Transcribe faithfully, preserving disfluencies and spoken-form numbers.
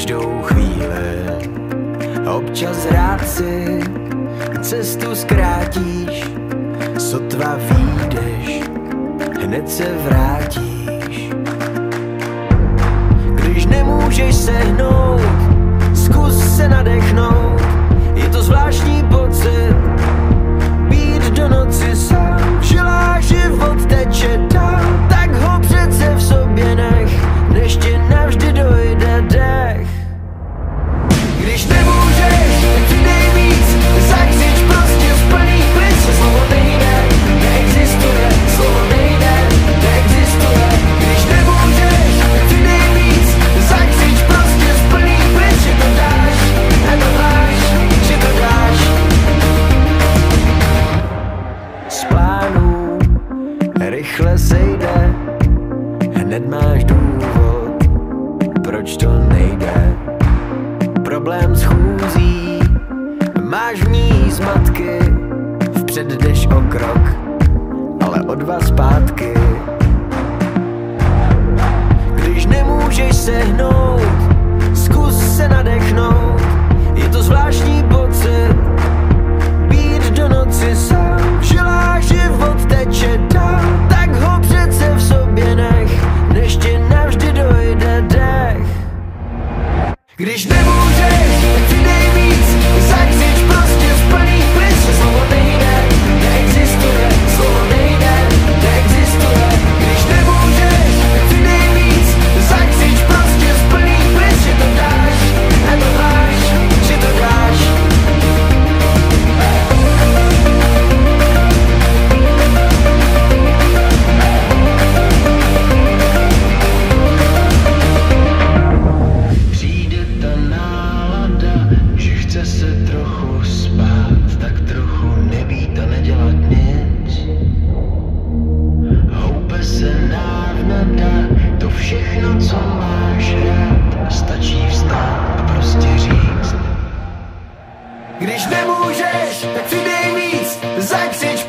každou chvíli. Občas rád si cestu zkrátíš, sotva vyjdeš, hned se vrátíš. Když nemůžeš sehnout, zkus se nadechnout. Je to zvláštní pocit, být do noci sám. V žilách život teče dál, tak ho přece v sobě nech, než ti navždy dojde dech. Když nemůžeš, tak přidej víc, zakřič prostě z plných plic, že slovo nejde, neexistuje, slovo nejde, neexistuje. Když nemůžeš, tak přidej víc, zakřič prostě z plných plic, že to dáš, nedodáš, že to dáš. Z plánů rychle sejde, hned máš důvod, proč to nejde. Problém s chůzí, máš v ní zmatky, vpřed jdeš o krok, ale o dva zpátky. Když nemůžeš sehnout, zkus se nadechnout. Je to zvláštní pocit, být do noci sám. V žilách život teče dál, tak ho přece v sobě nech, než ti navždy dojde dech. Když nemůžeš, tak přidej víc, zakřič prostě z plných plic, že slovo nejde, neexistuje, slovo nejde, neexistuje. Když nemůžeš, tak přidej víc, zakřič prostě z plných plic, že to dáš, nedodáš, že to dáš. Chce se trochu spát, tak trochu nebýt a nedělat nic. Houpe se návnada, to všechno, co máš rád, stačí vstát a prostě říct. Když nemůžeš, tak přidej víc, zakřič